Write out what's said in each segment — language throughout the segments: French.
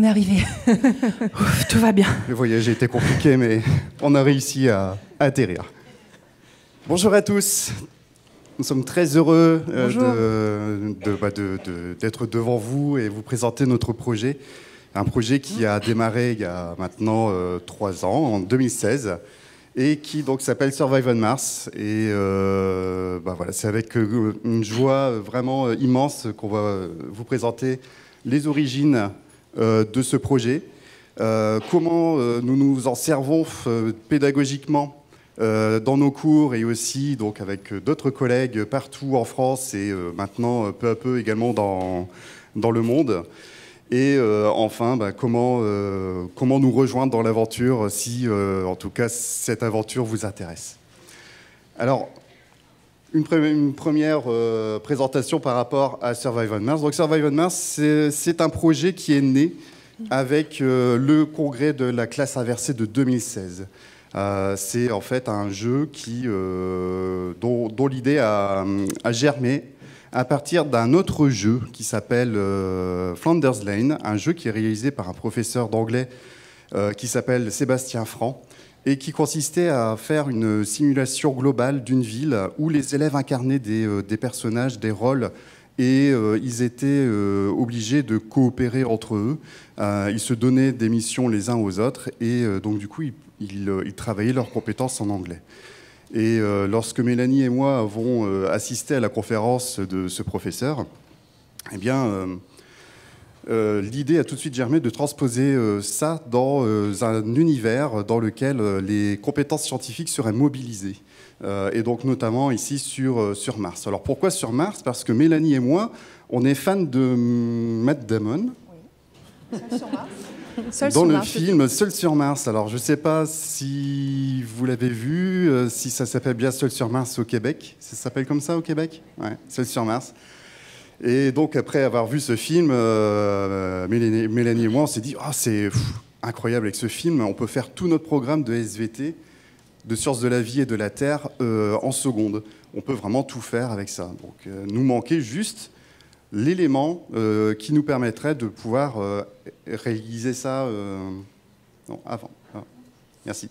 arrivée. Ouf, tout va bien. Le voyage a été compliqué, mais on a réussi à atterrir. Bonjour à tous. Nous sommes très heureux d'être devant vous et vous présenter notre projet. Un projet qui a démarré il y a maintenant 3 ans, en 2016, et qui donc s'appelle Survive on Mars. Et voilà, c'est avec une joie vraiment immense qu'on va vous présenter les origines de ce projet, comment nous nous en servons pédagogiquement dans nos cours et aussi donc, avec d'autres collègues partout en France et maintenant peu à peu également dans le monde. Et enfin, comment nous rejoindre dans l'aventure si, en tout cas, cette aventure vous intéresse. Alors, une première présentation par rapport à Survive on Mars. Donc, Survive on Mars, c'est un projet qui est né avec le congrès de la classe inversée de 2016. C'est en fait un jeu dont l'idée a germé à partir d'un autre jeu qui s'appelle Flounders Lane, un jeu qui est réalisé par un professeur d'anglais qui s'appelle Sébastien Franc et qui consistait à faire une simulation globale d'une ville où les élèves incarnaient des personnages, des rôles, et ils étaient obligés de coopérer entre eux. Ils se donnaient des missions les uns aux autres et donc du coup ils travaillaient leurs compétences en anglais. Et lorsque Mélanie et moi avons assisté à la conférence de ce professeur, eh bien, l'idée a tout de suite germé de transposer ça dans un univers dans lequel les compétences scientifiques seraient mobilisées. Et donc notamment ici sur Mars. Alors pourquoi sur Mars? Parce que Mélanie et moi, on est fans de Matt Damon. Oui. Seul sur Mars. Dans le film Seul sur Mars. Alors, je ne sais pas si vous l'avez vu, si ça s'appelle bien Seul sur Mars au Québec. Ça s'appelle comme ça au Québec? Ouais, Seul sur Mars. Et donc, après avoir vu ce film, Mélanie et moi, on s'est dit « c'est incroyable avec ce film, on peut faire tout notre programme de SVT, de sciences de la vie et de la Terre, en secondes. On peut vraiment tout faire avec ça. » Donc, nous manquait juste l'élément qui nous permettrait de pouvoir réaliser ça... Non, avant. Ah, merci.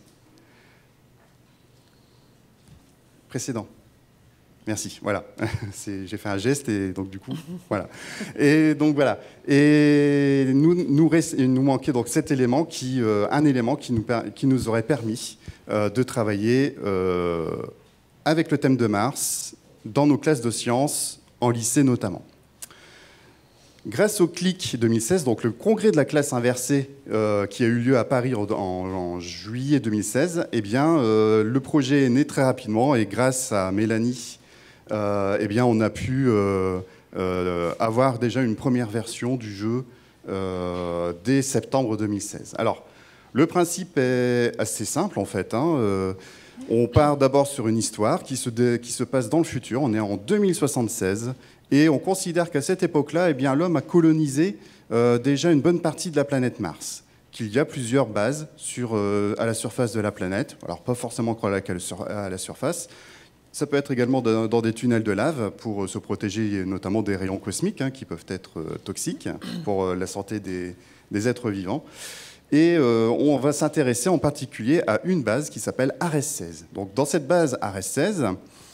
Précédent. Merci, voilà. J'ai fait un geste et donc du coup, voilà. Et donc voilà. Et nous manquait donc cet élément, un élément qui nous aurait permis de travailler avec le thème de Mars dans nos classes de sciences, en lycée notamment. Grâce au CLIC 2016, donc le congrès de la classe inversée qui a eu lieu à Paris en juillet 2016, eh bien, le projet est né très rapidement et grâce à Mélanie, eh bien, on a pu avoir déjà une première version du jeu dès septembre 2016. Alors, le principe est assez simple en fait. On part d'abord sur une histoire qui se passe dans le futur. On est en 2076. Et on considère qu'à cette époque-là, eh bien, l'homme a colonisé déjà une bonne partie de la planète Mars, qu'il y a plusieurs bases à la surface de la planète, alors pas forcément à la surface. Ça peut être également dans des tunnels de lave pour se protéger notamment des rayons cosmiques qui peuvent être toxiques pour la santé des êtres vivants. Et on va s'intéresser en particulier à une base qui s'appelle Arès-16. Donc dans cette base Arès-16,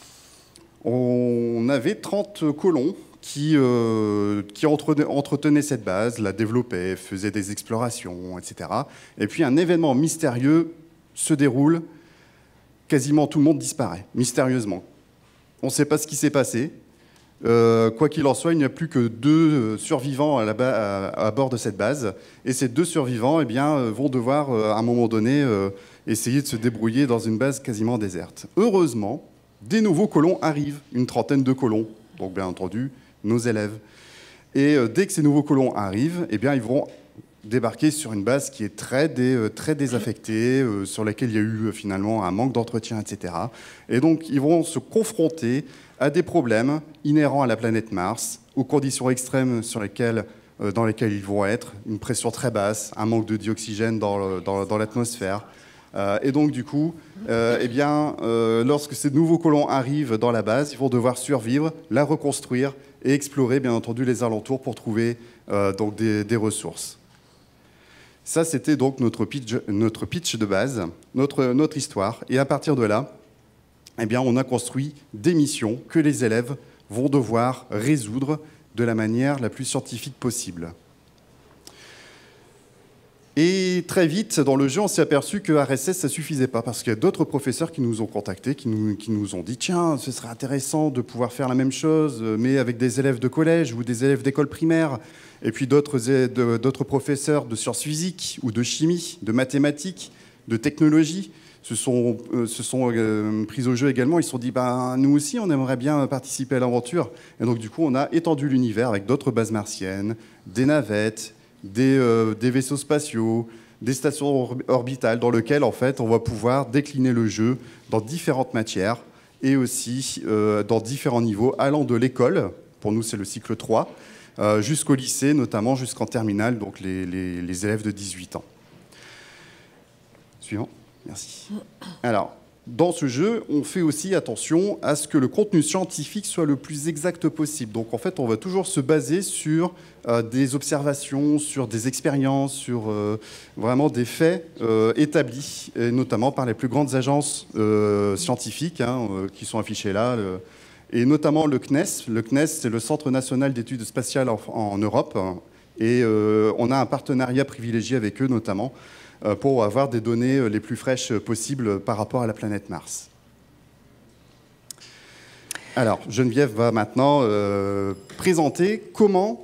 on avait 30 colons qui entretenaient cette base, la développaient, faisaient des explorations, etc. Et puis un événement mystérieux se déroule, quasiment tout le monde disparaît, mystérieusement. On ne sait pas ce qui s'est passé. Quoi qu'il en soit, il n'y a plus que 2 survivants à bord de cette base. Et ces 2 survivants vont devoir, à un moment donné, essayer de se débrouiller dans une base quasiment déserte. Heureusement, des nouveaux colons arrivent, une trentaine de colons, donc bien entendu nos élèves. Et dès que ces nouveaux colons arrivent, eh bien, ils vont débarquer sur une base qui est très désaffectée, sur laquelle il y a eu finalement un manque d'entretien, etc. Et donc ils vont se confronter à des problèmes inhérents à la planète Mars, aux conditions extrêmes dans lesquelles ils vont être, une pression très basse, un manque de dioxygène dans l'atmosphère. Et donc, du coup, lorsque ces nouveaux colons arrivent dans la base, ils vont devoir survivre, la reconstruire et explorer, bien entendu, les alentours pour trouver donc des ressources. Ça, c'était donc notre pitch de base, notre histoire. Et à partir de là, eh bien, on a construit des missions que les élèves vont devoir résoudre de la manière la plus scientifique possible. Et très vite, dans le jeu, on s'est aperçu que RSS, ça ne suffisait pas, parce qu'il y a d'autres professeurs qui nous ont contactés, qui nous ont dit « Tiens, ce serait intéressant de pouvoir faire la même chose, mais avec des élèves de collège ou des élèves d'école primaire. » Et puis d'autres professeurs de sciences physiques ou de chimie, de mathématiques, de technologie se sont pris au jeu également. Ils se sont dit « Nous aussi, on aimerait bien participer à l'aventure. » Et donc, du coup, on a étendu l'univers avec d'autres bases martiennes, des navettes, des vaisseaux spatiaux, des stations orbitales dans lesquelles en fait, on va pouvoir décliner le jeu dans différentes matières et aussi dans différents niveaux, allant de l'école, pour nous c'est le cycle 3, jusqu'au lycée, notamment jusqu'en terminale, donc les élèves de 18 ans. Suivant, merci. Alors, dans ce jeu, on fait aussi attention à ce que le contenu scientifique soit le plus exact possible. Donc en fait, on va toujours se baser sur des observations, sur des expériences, sur vraiment des faits établis, et notamment par les plus grandes agences scientifiques qui sont affichées là, et notamment le CNES. Le CNES, c'est le Centre national d'études spatiales en Europe, et on a un partenariat privilégié avec eux notamment, pour avoir des données les plus fraîches possibles par rapport à la planète Mars. Alors, Geneviève va maintenant présenter comment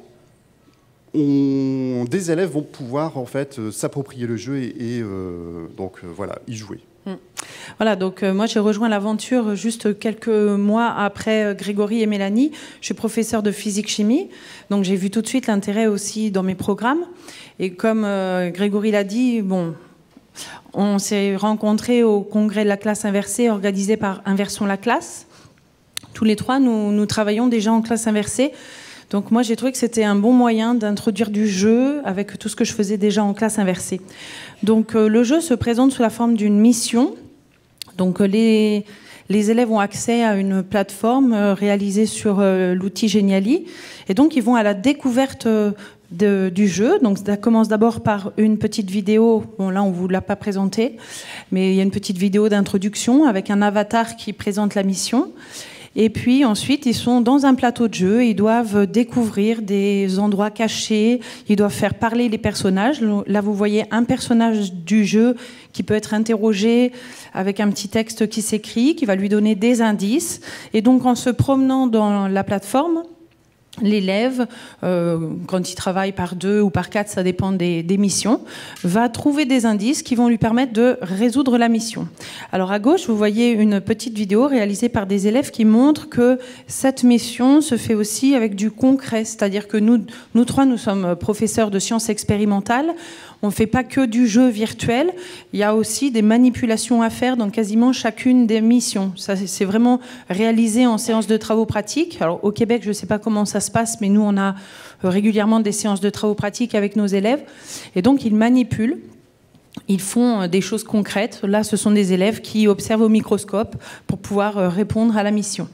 des élèves vont pouvoir en fait s'approprier le jeu et voilà, y jouer. Voilà, donc moi j'ai rejoint l'aventure juste quelques mois après Grégory et Mélanie. Je suis professeure de physique-chimie, donc j'ai vu tout de suite l'intérêt aussi dans mes programmes. Et comme Grégory l'a dit, bon, on s'est rencontrés au congrès de la classe inversée organisé par Inversion la classe. Tous les trois, nous travaillons déjà en classe inversée. Donc moi j'ai trouvé que c'était un bon moyen d'introduire du jeu avec tout ce que je faisais déjà en classe inversée. Donc le jeu se présente sous la forme d'une mission. Donc les élèves ont accès à une plateforme réalisée sur l'outil Geniali. Et donc ils vont à la découverte du jeu. Donc ça commence d'abord par une petite vidéo. Bon là on ne vous l'a pas présentée, mais il y a une petite vidéo d'introduction avec un avatar qui présente la mission. Et puis ensuite, ils sont dans un plateau de jeu, ils doivent découvrir des endroits cachés, ils doivent faire parler les personnages. Là, vous voyez un personnage du jeu qui peut être interrogé avec un petit texte qui s'écrit, qui va lui donner des indices. Et donc, en se promenant dans la plateforme, l'élève, quand il travaille par 2 ou par 4, ça dépend des missions, va trouver des indices qui vont lui permettre de résoudre la mission. Alors à gauche, vous voyez une petite vidéo réalisée par des élèves qui montrent que cette mission se fait aussi avec du concret, c'est-à-dire que nous trois, nous sommes professeurs de sciences expérimentales. On ne fait pas que du jeu virtuel, il y a aussi des manipulations à faire dans quasiment chacune des missions. Ça, c'est vraiment réalisé en séance de travaux pratiques. Alors, au Québec, je ne sais pas comment ça se passe, mais nous, on a régulièrement des séances de travaux pratiques avec nos élèves. Et donc, ils manipulent. Ils font des choses concrètes. Là, ce sont des élèves qui observent au microscope pour pouvoir répondre à la mission.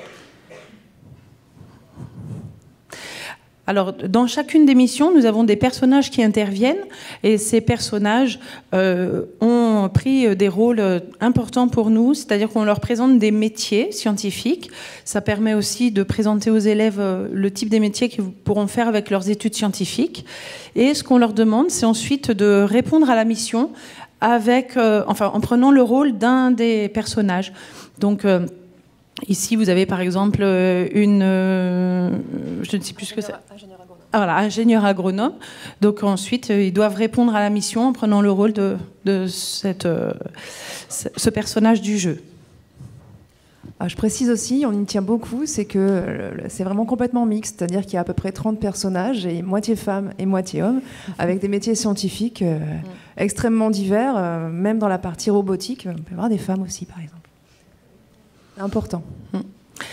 Alors, dans chacune des missions, nous avons des personnages qui interviennent et ces personnages ont pris des rôles importants pour nous, c'est-à-dire qu'on leur présente des métiers scientifiques. Ça permet aussi de présenter aux élèves le type des métiers qu'ils pourront faire avec leurs études scientifiques. Et ce qu'on leur demande, c'est ensuite de répondre à la mission en prenant le rôle d'un des personnages. Donc, ici, vous avez par exemple je ne sais plus ce que c'est. Ingénieur agronome. Ah, voilà, ingénieur agronome. Donc ensuite, ils doivent répondre à la mission en prenant le rôle de ce personnage du jeu. Alors, je précise aussi, on y tient beaucoup, c'est que c'est vraiment complètement mixte, c'est-à-dire qu'il y a à peu près 30 personnages, et moitié femmes et moitié hommes, avec des métiers scientifiques extrêmement divers, même dans la partie robotique, on peut avoir des femmes aussi, par exemple. Important.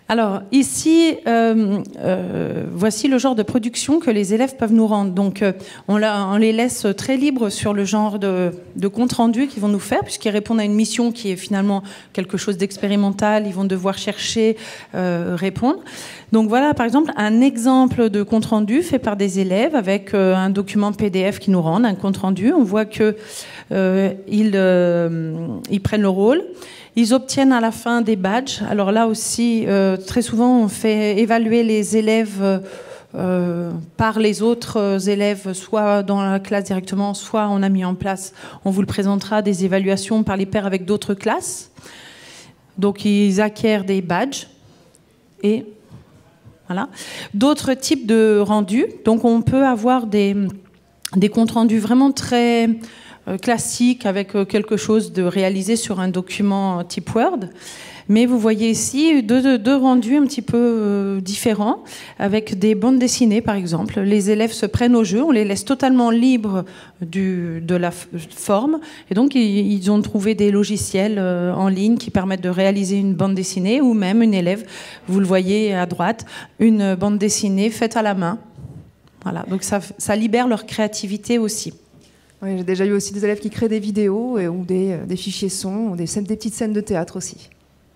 Alors ici, voici le genre de production que les élèves peuvent nous rendre. Donc on les laisse très libres sur le genre de compte rendu qu'ils vont nous faire, puisqu'ils répondent à une mission qui est finalement quelque chose d'expérimental. Ils vont devoir chercher, répondre. Donc voilà, par exemple, un exemple de compte rendu fait par des élèves avec un document PDF qui nous rendent, un compte rendu. On voit que ils prennent le rôle. Ils obtiennent à la fin des badges. Alors là aussi, très souvent, on fait évaluer les élèves par les autres élèves, soit dans la classe directement, soit on a mis en place, on vous le présentera, des évaluations par les pairs avec d'autres classes. Donc ils acquièrent des badges et voilà. D'autres types de rendus. Donc on peut avoir des comptes rendus vraiment très classique avec quelque chose de réalisé sur un document type Word. Mais vous voyez ici deux rendus un petit peu différents avec des bandes dessinées, par exemple. Les élèves se prennent au jeu, on les laisse totalement libres de la forme. Et donc, ils ont trouvé des logiciels en ligne qui permettent de réaliser une bande dessinée ou même une élève, vous le voyez à droite, une bande dessinée faite à la main. Voilà, donc ça libère leur créativité aussi. Oui, j'ai déjà eu aussi des élèves qui créent des vidéos ou des fichiers son, ou des petites scènes de théâtre aussi.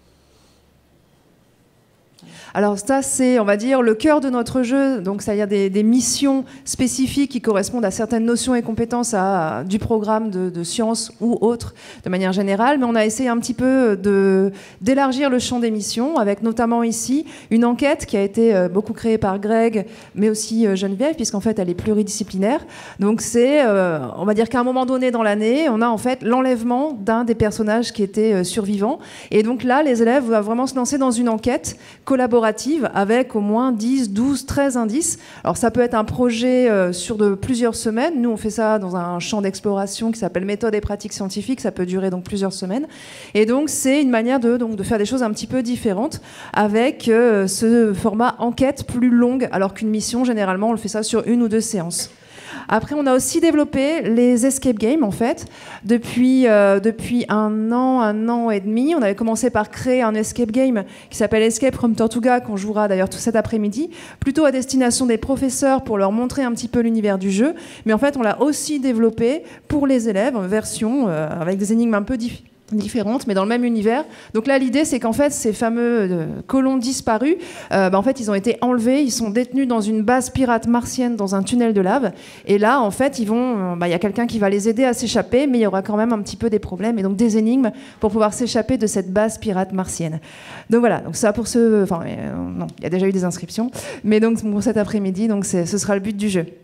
Alors ça, c'est, on va dire, le cœur de notre jeu, donc c'est-à-dire des missions spécifiques qui correspondent à certaines notions et compétences du programme de sciences ou autres, de manière générale, mais on a essayé un petit peu d'élargir le champ des missions, avec notamment ici une enquête qui a été beaucoup créée par Greg, mais aussi Geneviève, puisqu'en fait elle est pluridisciplinaire. Donc c'est, on va dire qu'à un moment donné dans l'année, on a en fait l'enlèvement d'un des personnages qui était survivant, et donc là, les élèves doivent vraiment se lancer dans une enquête collaborative avec au moins 10, 12, 13 indices. Alors ça peut être un projet sur plusieurs semaines. Nous, on fait ça dans un champ d'exploration qui s'appelle méthode et pratique scientifique. Ça peut durer donc plusieurs semaines. Et donc, c'est une manière de faire des choses un petit peu différentes avec ce format enquête plus longue, alors qu'une mission, généralement, on le fait ça sur 1 ou 2 séances. Après, on a aussi développé les escape games, en fait. Depuis un an et demi, on avait commencé par créer un escape game qui s'appelle Escape from Tortuga, qu'on jouera d'ailleurs tout cet après-midi, plutôt à destination des professeurs pour leur montrer un petit peu l'univers du jeu. Mais en fait, on l'a aussi développé pour les élèves, en version avec des énigmes un peu différentes, mais dans le même univers. Donc là, l'idée, c'est qu'en fait, ces fameux colons disparus, en fait, ils ont été enlevés, ils sont détenus dans une base pirate martienne, dans un tunnel de lave. Et là, en fait, il y a quelqu'un qui va les aider à s'échapper, mais il y aura quand même un petit peu des problèmes et donc des énigmes pour pouvoir s'échapper de cette base pirate martienne. Donc voilà, donc ça pour non, il y a déjà eu des inscriptions, mais donc pour cet après-midi, donc ce sera le but du jeu.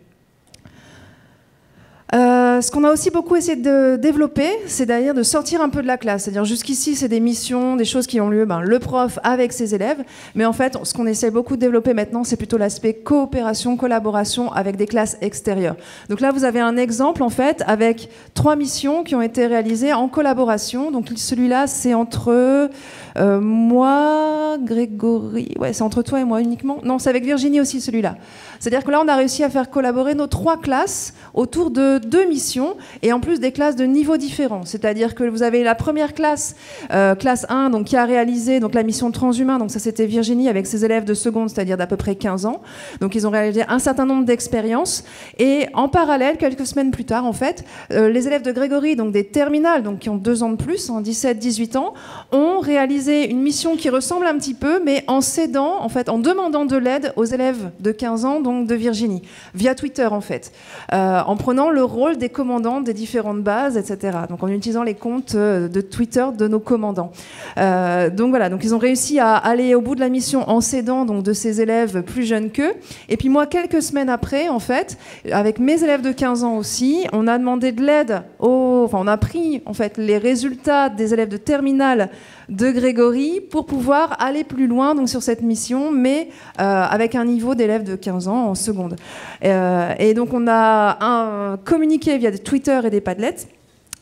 Ce qu'on a aussi beaucoup essayé de développer, c'est d'ailleurs de sortir un peu de la classe. C'est-à-dire jusqu'ici, c'est des missions, des choses qui ont lieu, le prof avec ses élèves. Mais en fait, ce qu'on essaie beaucoup de développer maintenant, c'est plutôt l'aspect coopération, collaboration avec des classes extérieures. Donc là, vous avez un exemple, en fait, avec 3 missions qui ont été réalisées en collaboration. Donc celui-là, c'est entre moi, Grégory... Ouais, c'est entre toi et moi uniquement. Non, c'est avec Virginie aussi, celui-là. C'est-à-dire que là, on a réussi à faire collaborer nos 3 classes autour de 2 missions, et en plus des classes de niveaux différents. C'est-à-dire que vous avez la première classe, classe 1, donc, qui a réalisé donc, la mission transhumain. Donc ça, c'était Virginie avec ses élèves de seconde, c'est-à-dire d'à peu près 15 ans. Donc ils ont réalisé un certain nombre d'expériences. Et en parallèle, quelques semaines plus tard, en fait, les élèves de Grégory, donc des terminales, donc, qui ont 2 ans de plus, 17-18 ans, ont réalisé une mission qui ressemble un petit peu, mais en cédant, en fait, en demandant de l'aide aux élèves de 15 ans, donc de Virginie, via Twitter, en fait, en prenant le rôle des commandants des différentes bases, etc. Donc en utilisant les comptes de Twitter de nos commandants. Donc voilà, donc ils ont réussi à aller au bout de la mission en s'aidant donc de ces élèves plus jeunes qu'eux. Et puis moi, quelques semaines après, en fait, avec mes élèves de 15 ans aussi, on a demandé de l'aide on a pris en fait les résultats des élèves de terminale de Grégory pour pouvoir aller plus loin donc sur cette mission, mais avec un niveau d'élèves de 15 ans en seconde. Et donc on a communiqué via des Twitter et des Padlets.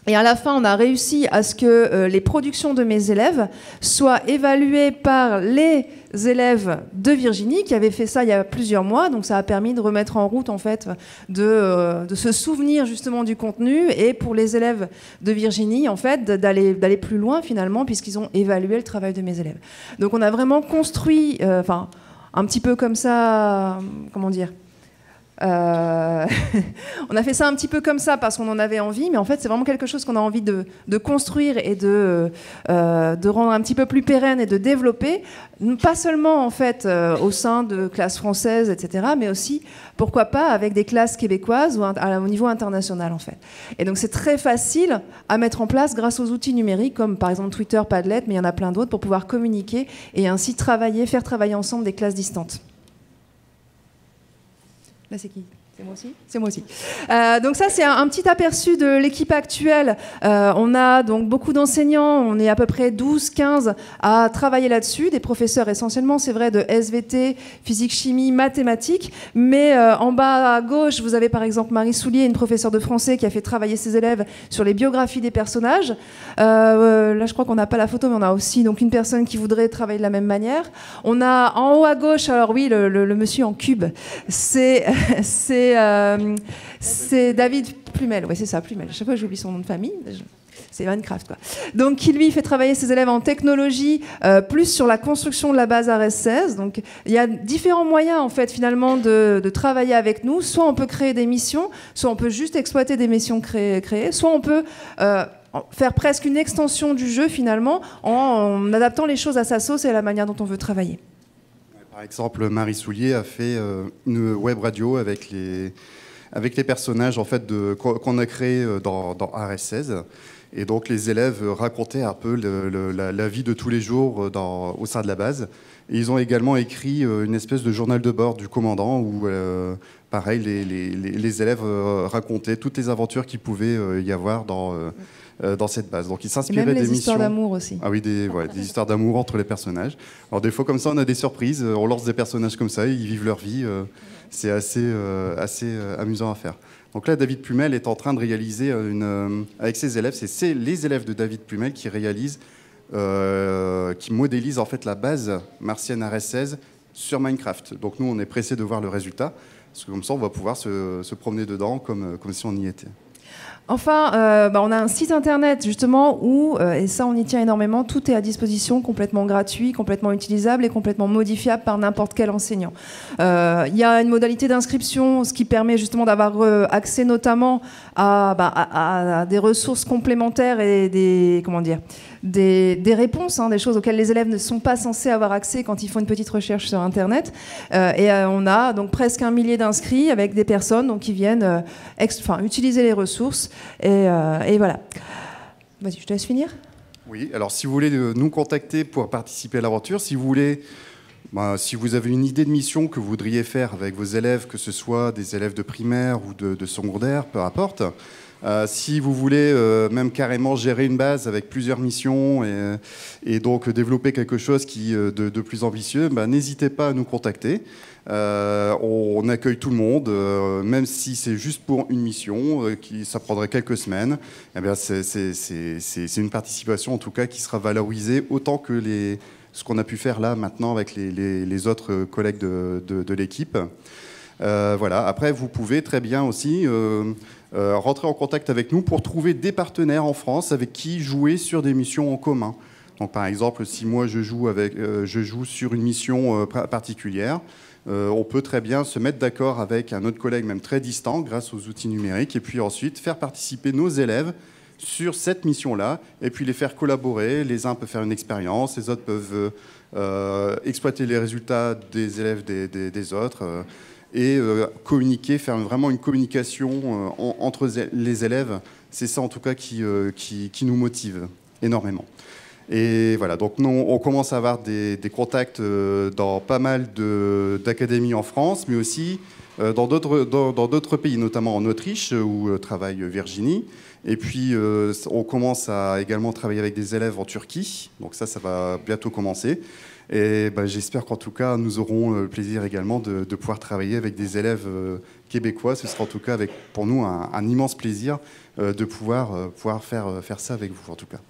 Et à la fin, on a réussi à ce que les productions de mes élèves soient évaluées par les élèves de Virginie qui avaient fait ça il y a plusieurs mois. Donc ça a permis de remettre en route, en fait, de se souvenir justement du contenu, et pour les élèves de Virginie, en fait, d'aller plus loin finalement, puisqu'ils ont évalué le travail de mes élèves. Donc on a vraiment construit, un petit peu comme ça, comment dire, on a fait ça un petit peu comme ça parce qu'on en avait envie, mais en fait c'est vraiment quelque chose qu'on a envie de construire et de rendre un petit peu plus pérenne et de développer, pas seulement en fait au sein de classes françaises, etc., mais aussi, pourquoi pas, avec des classes québécoises ou au niveau international en fait. Et donc c'est très facile à mettre en place grâce aux outils numériques comme par exemple Twitter, Padlet, mais il y en a plein d'autres pour pouvoir communiquer et ainsi faire travailler ensemble des classes distantes. Là, c'est qui? C'est moi aussi? C'est moi aussi. Donc ça, c'est un petit aperçu de l'équipe actuelle. On a donc beaucoup d'enseignants, on est à peu près 12-15 à travailler là-dessus, des professeurs essentiellement, c'est vrai, de SVT, physique, chimie, mathématiques, mais en bas à gauche, vous avez par exemple Marie Soulier, une professeure de français qui a fait travailler ses élèves sur les biographies des personnages. Là, je crois qu'on n'a pas la photo, mais on a aussi donc une personne qui voudrait travailler de la même manière. On a en haut à gauche, alors oui, le monsieur en cube, c'est David Plumel, oui c'est ça, Plumel. Chaque fois j'oublie son nom de famille, c'est Minecraft quoi. Donc qui lui fait travailler ses élèves en technologie, plus sur la construction de la base RS16. Donc il y a différents moyens en fait finalement de travailler avec nous. Soit on peut créer des missions, soit on peut juste exploiter des missions créées, soit on peut faire presque une extension du jeu finalement en adaptant les choses à sa sauce et à la manière dont on veut travailler. Par exemple, Marie Soulier a fait une web radio avec les personnages en fait, qu'on a créés dans RS16. Et donc les élèves racontaient un peu la vie de tous les jours au sein de la base. Et ils ont également écrit une espèce de journal de bord du commandant où, pareil, les élèves racontaient toutes les aventures qu'il pouvait y avoir dans cette base. Donc ils s'inspiraient des missions. Même les histoires d'amour aussi. Ah oui, des histoires d'amour entre les personnages. Alors des fois comme ça, on a des surprises. On lance des personnages comme ça, ils vivent leur vie. C'est assez amusant à faire. Donc là, David Plumel est en train de réaliser avec ses élèves. C'est les élèves de David Plumel qui réalisent, qui modélisent en fait la base martienne RS16 sur Minecraft. Donc nous, on est pressés de voir le résultat, parce que comme ça, on va pouvoir se promener dedans comme si on y était. Enfin, on a un site internet justement où, et ça on y tient énormément, tout est à disposition, complètement gratuit, complètement utilisable et complètement modifiable par n'importe quel enseignant. Il y a une modalité d'inscription, ce qui permet justement d'avoir accès notamment à des ressources complémentaires et des réponses, des choses auxquelles les élèves ne sont pas censés avoir accès quand ils font une petite recherche sur internet. On a donc presque 1 millier d'inscrits avec des personnes donc, qui viennent utiliser les ressources. Et voilà. Vas-y, je te laisse finir. Oui, alors si vous voulez nous contacter pour participer à l'aventure, si vous avez une idée de mission que vous voudriez faire avec vos élèves, que ce soit des élèves de primaire ou de secondaire, peu importe, si vous voulez même carrément gérer une base avec plusieurs missions et donc développer quelque chose de plus ambitieux, n'hésitez pas à nous contacter. On accueille tout le monde, même si c'est juste pour une mission, ça prendrait quelques semaines. C'est une participation en tout cas qui sera valorisée autant que ce qu'on a pu faire là maintenant avec les autres collègues de l'équipe. Voilà. Après, vous pouvez très bien aussi rentrer en contact avec nous pour trouver des partenaires en France avec qui jouer sur des missions en commun. Donc, par exemple, si moi je joue sur une mission particulière, on peut très bien se mettre d'accord avec un autre collègue, même très distant, grâce aux outils numériques, et puis ensuite faire participer nos élèves sur cette mission-là, et puis les faire collaborer. Les uns peuvent faire une expérience, les autres peuvent exploiter les résultats des élèves des autres, et communiquer, faire vraiment une communication entre les élèves. C'est ça en tout cas qui nous motive énormément. Et voilà, donc nous, on commence à avoir des contacts dans pas mal d'académies en France, mais aussi dans d'autres pays, notamment en Autriche, où travaille Virginie. Et puis, on commence à également travailler avec des élèves en Turquie. Donc ça va bientôt commencer. Et j'espère qu'en tout cas, nous aurons le plaisir également de pouvoir travailler avec des élèves québécois. Ce sera en tout cas pour nous un immense plaisir de pouvoir faire ça avec vous, en tout cas.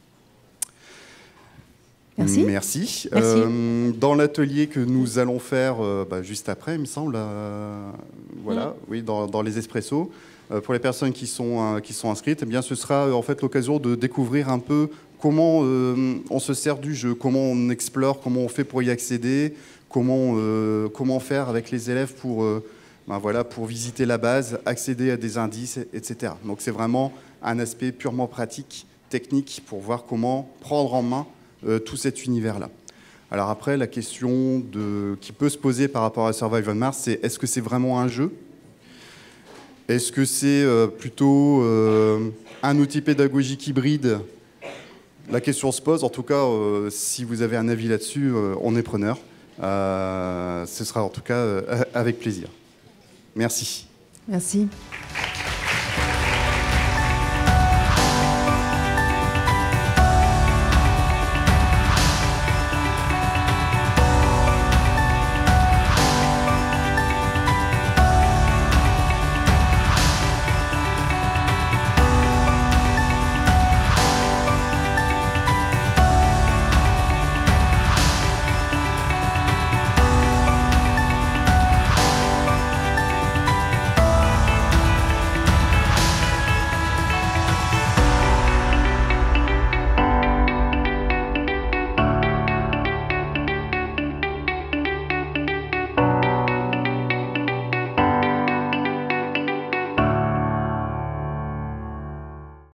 Merci. Merci. Dans l'atelier que nous allons faire juste après, il me semble, voilà, oui, dans les espressos, pour les personnes qui sont inscrites, eh bien, ce sera en fait l'occasion de découvrir un peu comment on se sert du jeu, comment on explore, comment on fait pour y accéder, comment faire avec les élèves pour visiter la base, accéder à des indices, etc. Donc c'est vraiment un aspect purement pratique, technique, pour voir comment prendre en main tout cet univers-là. Alors après, la question qui peut se poser par rapport à Survive on Mars, c'est est-ce que c'est vraiment un jeu ? Est-ce que c'est plutôt un outil pédagogique hybride ? La question se pose. En tout cas, si vous avez un avis là-dessus, on est preneur. Ce sera en tout cas avec plaisir. Merci. Merci.